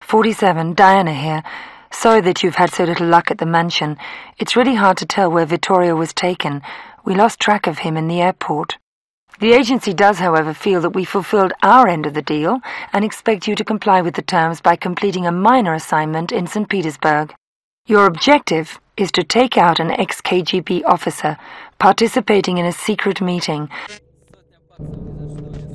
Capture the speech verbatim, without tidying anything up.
forty-seven, Diana here. Sorry that you've had so little luck at the mansion. It's really hard to tell where Vittorio was taken. We lost track of him in the airport. The agency does, however, feel that we fulfilled our end of the deal and expect you to comply with the terms by completing a minor assignment in Saint Petersburg. Your objective is to take out an ex-K G B officer participating in a secret meeting.